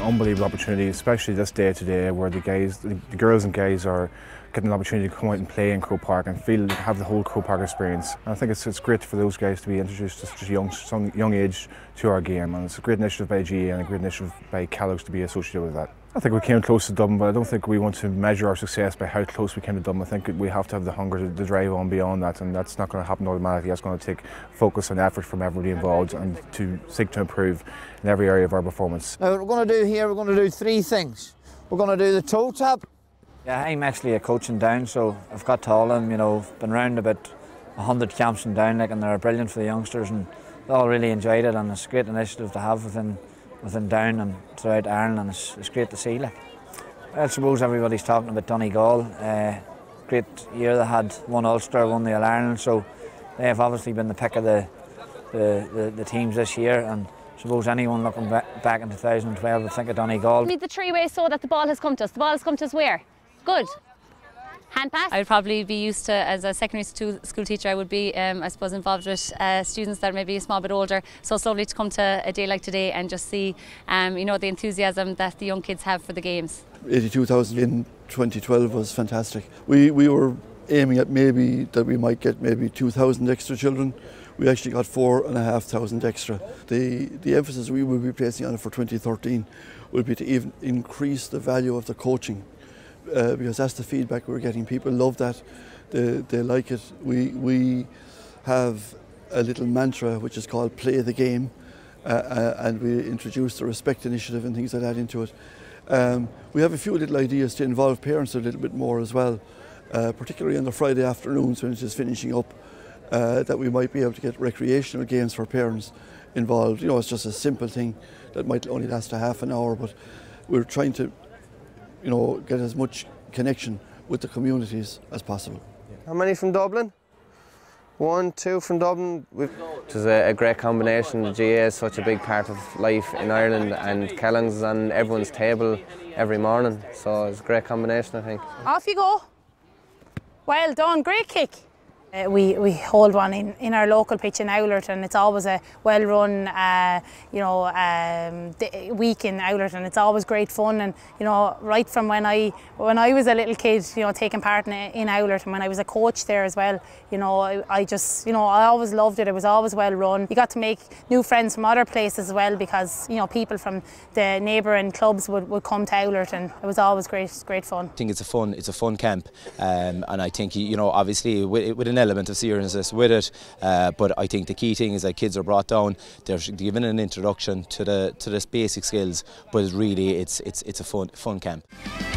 unbelievable opportunity, especially this day today where the girls and guys are getting an opportunity to come out and play in Croke Park and have the whole Croke Park experience. And I think it's great for those guys to be introduced at such a young age to our game, and it's a great initiative by GA and a great initiative by Kellogg'S to be associated with that. I think we came close to Dublin, but I don't think we want to measure our success by how close we came to Dublin. I think we have to have the hunger to drive on beyond that, and that's not going to happen automatically. That's going to take focus and effort from everybody involved and to seek to improve in every area of our performance. Now what we're going to do here, we're going to do three things. We're going to do the toe tap. Yeah, I'm actually a coach in Down, so I've got to all them, you know, been round about 100 camps in Down, and they're brilliant for the youngsters, and they all really enjoyed it, and it's a great initiative to have within Down and throughout Ireland, and it's great to see. I suppose everybody's talking about Donegal. Great year they had, won Ulster, won the All-Ireland, so they have obviously been the pick of the teams this year, and I suppose anyone looking back in 2012 would think of Donegal. Lead the three-way so that the ball has come to us. The ball has come to us where? Good. Hand pass? I would probably be used to, as a secondary school teacher, I would be, I suppose, involved with students that are maybe a small bit older. So it's lovely to come to a day like today and just see, you know, the enthusiasm that the young kids have for the games. 82,000 in 2012 was fantastic. We were aiming at maybe that we might get maybe 2,000 extra children. We actually got 4,500 extra. The emphasis we will be placing on it for 2013 will be to even increase the value of the coaching. Because that's the feedback we're getting. People love that, they like it. We have a little mantra which is called play the game, and we introduced the respect initiative and things like that into it. We have a few little ideas to involve parents a little bit more as well, particularly on the Friday afternoons when it is finishing up, that we might be able to get recreational games for parents involved. You know, it's just a simple thing that might only last a half an hour, but we're trying to, you know, get as much connection with the communities as possible. How many from Dublin? 1, 2 from Dublin. It was a great combination. The GA is such a big part of life in Ireland, and Kellogg'S is on everyone's table every morning, so it's a great combination, I think. Off you go. Well done, great kick. We hold one in our local pitch in Owlert, and it's always a well-run, week in Owlert, and it's always great fun. And you know, right from when I was a little kid, you know, taking part in Owlert, and when I was a coach there as well, you know, I just, you know, I always loved it. It was always well run. You got to make new friends from other places as well, because you know, people from the neighbouring clubs would come to Owlert, and it was always great fun. I think it's a fun camp, and I think, you know, obviously with an element of seriousness with it, but I think the key thing is that kids are brought down, they're given an introduction to the basic skills, but really it's a fun camp.